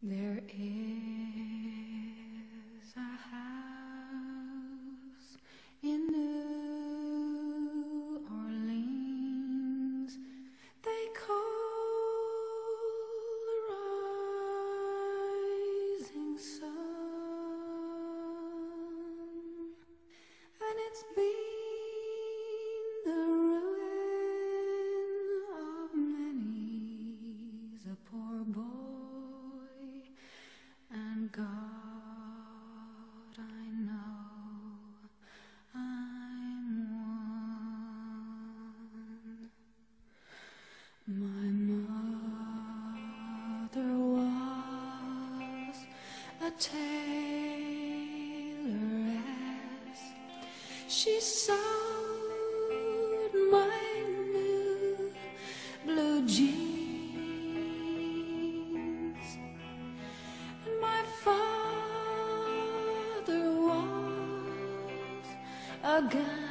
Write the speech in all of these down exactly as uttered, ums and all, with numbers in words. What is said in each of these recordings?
There is a house in New Orleans they call the Rising Sun, and it's been the ruin of many's a poor boy. And God, I know I'm one. My mother was a tailoress. She sewed my new blue jeans. A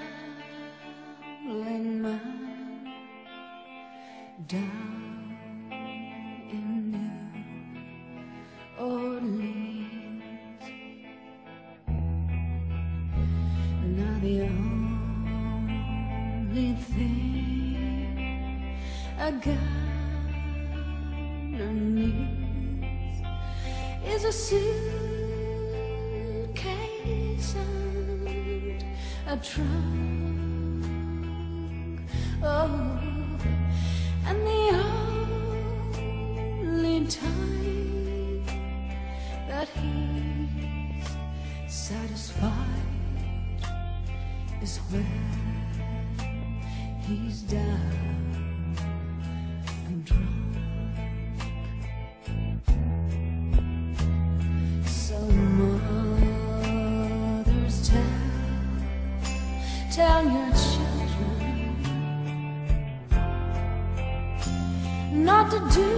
gambling man down in New Orleans. Now the only thing a gambler needs is a suitcase and a trunk, oh, and the only time that he's satisfied is when he's down and drunk. So mothers, tell Tell your children not to do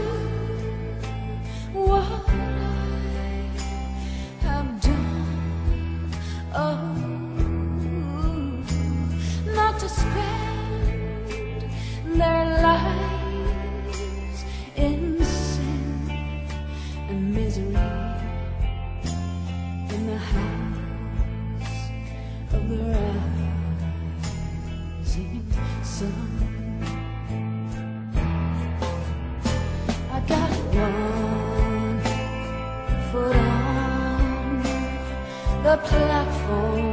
what I have done. Oh, not to spend their lives in sin and misery in the house of the sun. I got one foot on the platform,